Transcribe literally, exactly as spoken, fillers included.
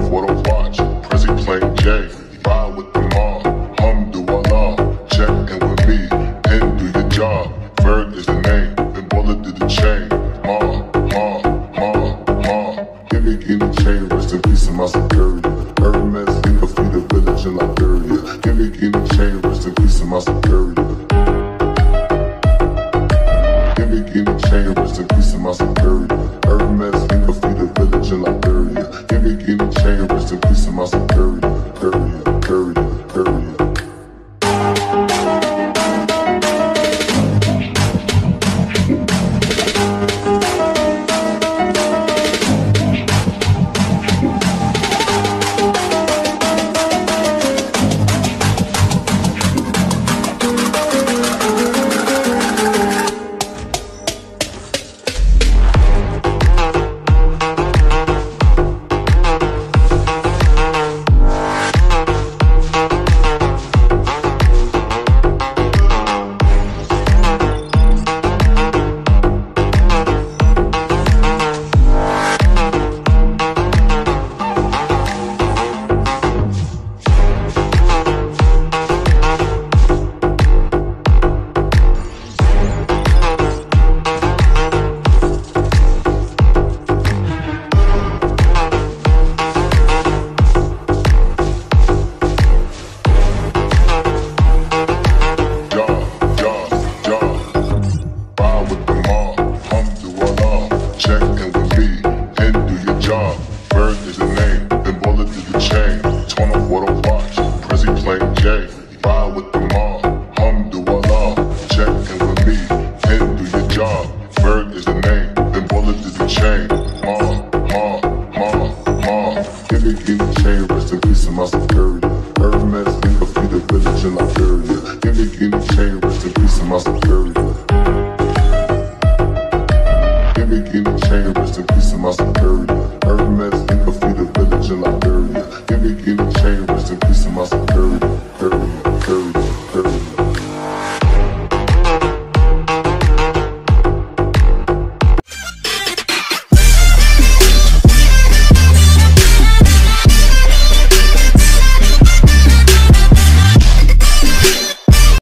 off what I watch. Prezi plain J, ride with the mob. Alhamdulillah, check in with me and do your job. Ferg is the name, then bullet did the chain. Ma, ma, ma, ma. Give me guinea chain, rest in peace of my security. Hermes, think of feed the village in Liberia. Give me guinea chain, rest in peace of my security. Give me guinea chain, rest in peace of my security. Hermes, think of feed the village in Liberia. Give me guinea chain, rest in peace of my security. Courier, courier, courier. Hermes, think of feed the village in Liberia. Give me guinea chain, rest in peace of my security.